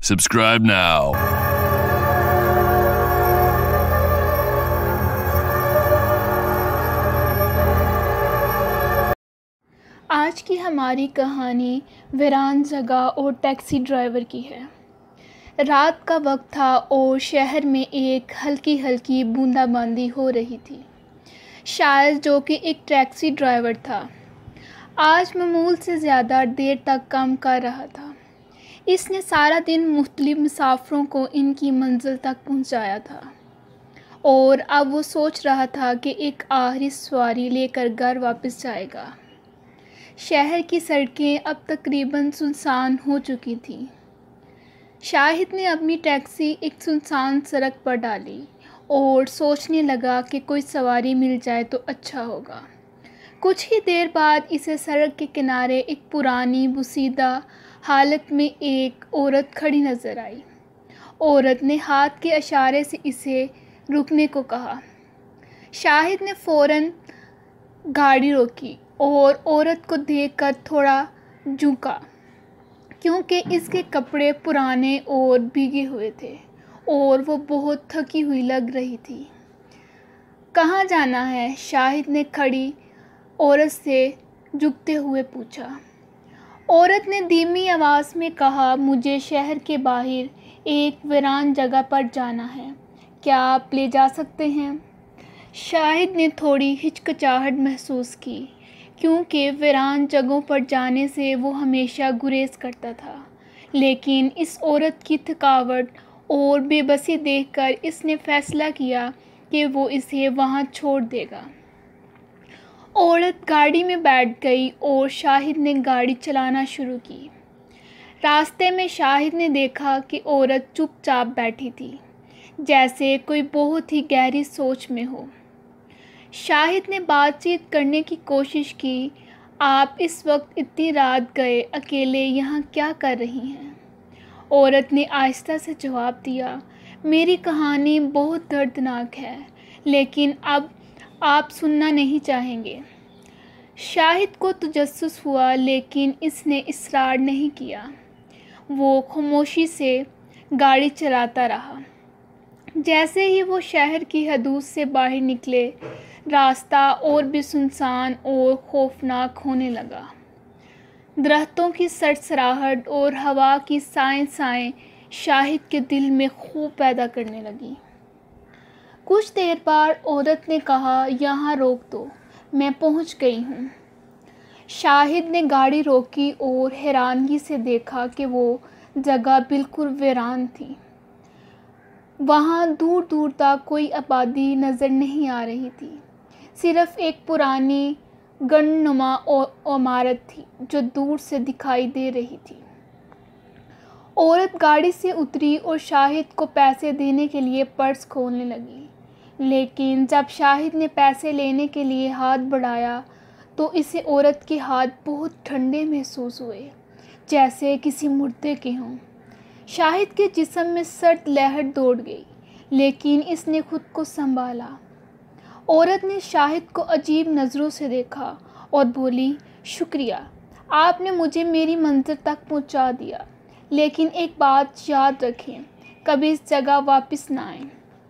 Subscribe now. آج کی ہماری کہانی ویران جگہ اور ٹیکسی ڈرائیور کی ہے۔ رات کا وقت تھا اور شہر میں ایک ہلکی ہلکی بوندا باندی ہو رہی تھی۔ شاید جو کہ ایک ٹیکسی ڈرائیور تھا آج معمول سے زیادہ دیر تک کام کر رہا تھا۔ اس نے سارا دن مختلف مسافروں کو ان کی منزل تک پہنچایا تھا اور اب وہ سوچ رہا تھا کہ ایک آخری سواری لے کر گھر واپس جائے گا۔ شہر کی سڑکیں اب تقریباً سنسان ہو چکی تھیں۔ شاہد نے اپنی ٹیکسی ایک سنسان سڑک پر ڈالی اور سوچنے لگا کہ کوئی سواری مل جائے تو اچھا ہوگا۔ کچھ ہی دیر بعد اسے سڑک کے کنارے ایک پرانی بوسیدہ حالت میں ایک عورت کھڑی نظر آئی۔ عورت نے ہاتھ کے اشارے سے اسے رکنے کو کہا۔ شاہد نے فوراً گاڑی روکی اور عورت کو دیکھ کر تھوڑا جھکا کیونکہ اس کے کپڑے پرانے اور بھیگے ہوئے تھے اور وہ بہت تھکی ہوئی لگ رہی تھی۔ کہاں جانا ہے؟ شاہد نے کھڑی عورت سے جھکتے ہوئے پوچھا۔ عورت نے دھیمی آواز میں کہا، مجھے شہر کے باہر ایک ویران جگہ پر جانا ہے، کیا آپ لے جا سکتے ہیں؟ شاہد نے تھوڑی ہچکچاہٹ محسوس کی کیونکہ ویران جگہوں پر جانے سے وہ ہمیشہ گریز کرتا تھا، لیکن اس عورت کی تھکاوٹ اور بے بسی دیکھ کر اس نے فیصلہ کیا کہ وہ اسے وہاں چھوڑ دے گا۔ عورت گاڑی میں بیٹھ گئی اور شاہد نے گاڑی چلانا شروع کی۔ راستے میں شاہد نے دیکھا کہ عورت چپ چاپ بیٹھی تھی، جیسے کوئی بہت ہی گہری سوچ میں ہو۔ شاہد نے بات چیت کرنے کی کوشش کی، آپ اس وقت اتنی رات گئے اکیلے یہاں کیا کر رہی ہیں؟ عورت نے آہستہ سے جواب دیا، میری کہانی بہت دردناک ہے لیکن اب آپ سننا نہیں چاہیں گے۔ شاہد کو تجسس ہوا لیکن اس نے اصرار نہیں کیا۔ وہ خاموشی سے گاڑی چلاتا رہا۔ جیسے ہی وہ شہر کی حدود سے باہر نکلے، راستہ اور بھی سنسان اور خوفناک ہونے لگا۔ درختوں کی سرسراہٹ اور ہوا کی سائیں سائیں شاہد کے دل میں خوف پیدا کرنے لگی۔ کچھ دیر بعد عورت نے کہا، یہاں روک دو، میں پہنچ گئی ہوں۔ شاہد نے گاڑی روکی اور حیرانگی سے دیکھا کہ وہ جگہ بالکل ویران تھی۔ وہاں دور دور تک کوئی آبادی نظر نہیں آ رہی تھی، صرف ایک پرانی گنڈنما عمارت تھی جو دور سے دکھائی دے رہی تھی۔ عورت گاڑی سے اتری اور شاہد کو پیسے دینے کے لیے پرس کھولنے لگی، لیکن جب شاہد نے پیسے لینے کے لیے ہاتھ بڑھایا تو اسے عورت کے ہاتھ بہت ٹھنڈے محسوس ہوئے، جیسے کسی مردے کے ہوں۔ شاہد کے جسم میں سرد لہر دوڑ گئی لیکن اس نے خود کو سنبھالا۔ عورت نے شاہد کو عجیب نظروں سے دیکھا اور بولی، شکریہ، آپ نے مجھے میری منزل تک پہنچا دیا، لیکن ایک بات یاد رکھیں، کبھی اس جگہ واپس نہ آئیں۔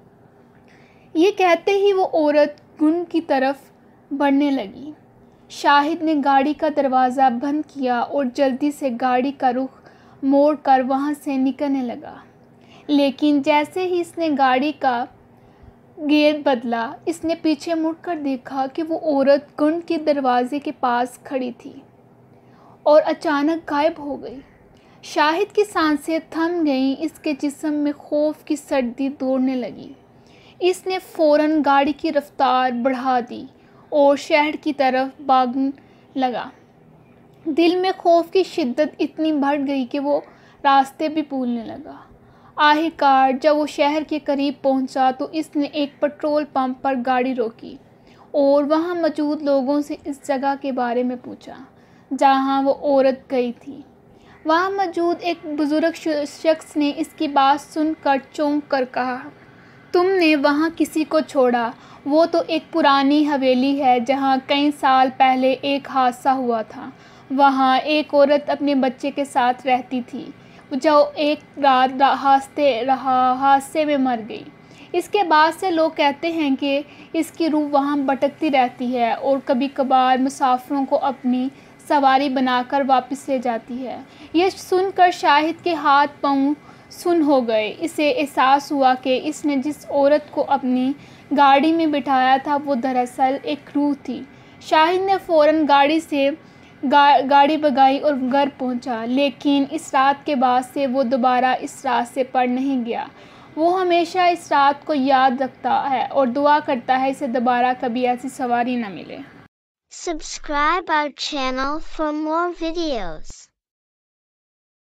یہ کہتے ہی وہ عورت گنڈ کی طرف بڑھنے لگی۔ شاہد نے گاڑی کا دروازہ بند کیا اور جلدی سے گاڑی کا رخ موڑ کر وہاں سے نکلنے لگا، لیکن جیسے ہی اس نے گاڑی کا گیئر بدلا، اس نے پیچھے مڑ کر دیکھا کہ وہ عورت گنڈ کے دروازے کے پاس کھڑی تھی اور اچانک غائب ہو گئی۔ شاہد کی سانسیں تھم گئیں، اس کے جسم میں خوف کی سردی دوڑنے لگی۔ اس نے فوراً گاڑی کی رفتار بڑھا دی اور شہر کی طرف بھاگنے لگا۔ دل میں خوف کی شدت اتنی بڑھ گئی کہ وہ راستے بھی بھولنے لگا۔ آخر کار جب وہ شہر کے قریب پہنچا تو اس نے ایک پیٹرول پمپ پر گاڑی روکی اور وہاں موجود لوگوں سے اس جگہ کے بارے میں پوچھا جہاں وہ عورت گئی تھی۔ وہاں موجود ایک بزرگ شخص نے اس کی بات سن کر چونک کر کہا، تم نے وہاں کسی کو چھوڑا؟ وہ تو ایک پرانی حویلی ہے جہاں کئی سال پہلے ایک حادثہ ہوا تھا۔ وہاں ایک عورت اپنے بچے کے ساتھ رہتی تھی، جو ایک رات حادثے میں مر گئی۔ اس کے بعد سے لوگ کہتے ہیں کہ اس کی روح وہاں بھٹکتی رہتی ہے اور کبھی کبھار مسافروں کو اپنی سواری بنا کر واپس لے جاتی ہے۔ یہ سن کر شاہد کے ہاتھ پاؤں سن ہو گئے۔ اسے احساس ہوا کہ اس نے جس عورت کو اپنی گاڑی میں بٹھایا تھا وہ دراصل ایک روح تھی۔ شاہد نے فوراً گاڑی بھگائی اور گھر پہنچا، لیکن اس رات کے بعد سے وہ دوبارہ اس راستے پر نہیں گیا۔ وہ ہمیشہ اس رات کو یاد رکھتا ہے اور دعا کرتا ہے اسے دوبارہ کبھی ایسی سواری نہ ملے۔ Subscribe our channel for more videos.